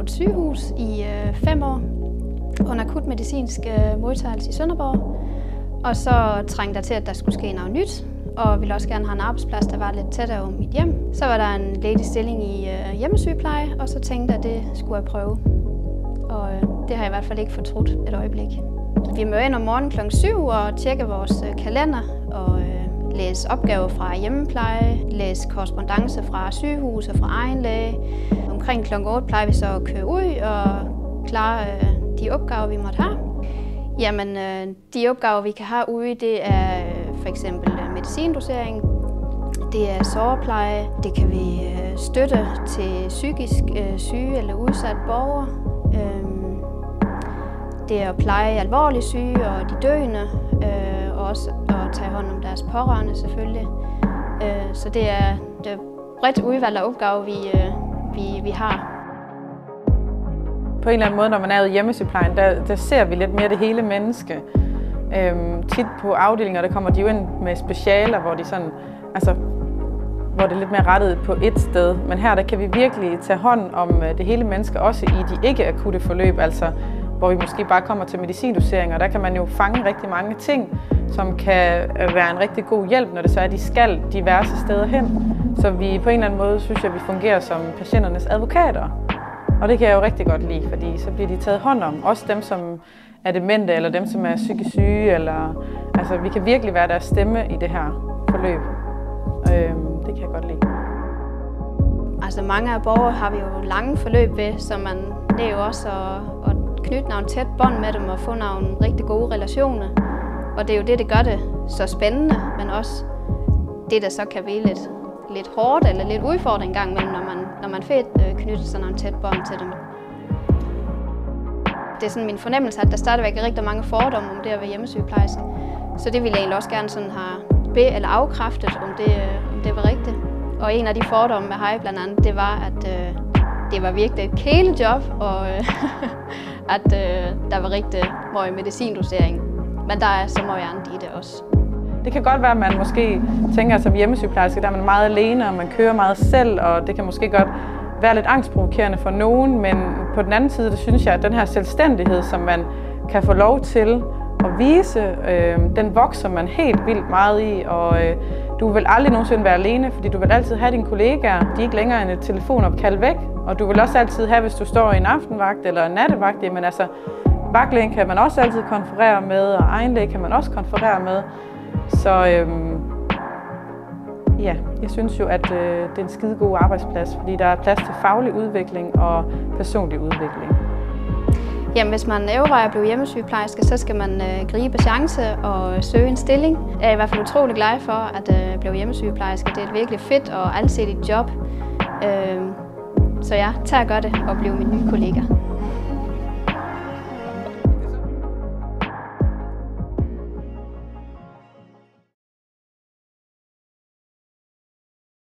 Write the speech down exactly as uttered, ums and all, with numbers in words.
et sygehus i øh, fem år på en akut medicinsk øh, modtagelse i Sønderborg. Og så trængte der til, at der skulle ske noget nyt, og ville også gerne have en arbejdsplads, der var lidt tættere om mit hjem. Så var der en ledig stilling i øh, hjemmesygepleje, og så tænkte jeg, at det skulle jeg prøve. Og øh, det har jeg i hvert fald ikke fortrudt et øjeblik. Vi møder ind om morgenen klokken syv og tjekker vores øh, kalender og øh, læser opgaver fra hjemmepleje, læser korrespondance fra sygehus og fra egen læge. Omkring klokken otte plejer vi så at køre ud og klare øh, de opgaver, vi måtte have. Jamen, øh, de opgaver, vi kan have ude, det er øh, for eksempel øh, medicindosering, det er sårepleje, det kan vi øh, støtte til psykisk øh, syge eller udsatte borgere. Øh, det er at pleje alvorligt syge og de døende, øh, og også at tage hånd om deres pårørende selvfølgelig. Øh, så det er det bredt udvalg af opgaver, vi, øh, vi, vi har. På en eller anden måde, når man er ude i hjemmesygeplejen, der, der ser vi lidt mere det hele menneske. Øhm, tit på afdelinger, der kommer de jo ind med specialer, hvor de sådan, altså, hvor det er lidt mere rettet på et sted. Men her der kan vi virkelig tage hånd om det hele menneske, også i de ikke-akutte forløb, altså hvor vi måske bare kommer til medicindosering, og der kan man jo fange rigtig mange ting, som kan være en rigtig god hjælp, når det så er, at de skal diverse steder hen. Så vi på en eller anden måde, synes jeg, vi fungerer som patienternes advokater. Og det kan jeg jo rigtig godt lide, fordi så bliver de taget hånd om. Også dem, som er demente, eller dem, som er psykisk syge. Eller, altså, vi kan virkelig være deres stemme i det her forløb. Øhm, det kan jeg godt lide. Altså mange af borgere har vi jo lange forløb ved, så man, det er jo også at, at knytte nogle tæt bånd med dem og få nogle rigtig gode relationer. Og det er jo det, det gør det så spændende, men også det, der så kan blive lidt, lidt hårdt eller lidt udfordring gang imellem, når man, når man får øh, knyttet sådan nogle tæt bånd til dem. Det er sådan min fornemmelse, at der stadigvæk er rigtig mange fordomme om det at være hjemmesygeplejerske. Så det ville jeg egentlig også gerne sådan have be- eller afkræftet, om det, øh, om det var rigtigt. Og en af de fordomme med Hej blandt andet, det var, at øh, det var virkelig et kælejob, og øh, at øh, der var rigtig meget medicindosering. Men der er så meget andet i det også. Det kan godt være, at man måske tænker, at som hjemmesygeplejerske, der er man meget alene, og man kører meget selv, og det kan måske godt være lidt angstprovokerende for nogen, men på den anden side, der synes jeg, at den her selvstændighed, som man kan få lov til at vise, øh, den vokser man helt vildt meget i, og øh, du vil aldrig nogensinde være alene, fordi du vil altid have dine kollegaer, de er ikke længere end et telefonopkald væk, og du vil også altid have, hvis du står i en aftenvagt eller en nattevagt, men altså, vagtlægen kan man også altid konferere med, og egen læge kan man også konferere med. Så øhm, ja, jeg synes jo, at øh, det er en skide god arbejdsplads, fordi der er plads til faglig udvikling og personlig udvikling. Jamen, hvis man overvejer at blive hjemmesygeplejerske, så skal man øh, gribe chance og søge en stilling. Jeg er i hvert fald utrolig glad for at øh, blive hjemmesygeplejerske. Det er et virkelig fedt og alsidigt job. Øh, så ja, tag og gør det og bliv min nye kollega.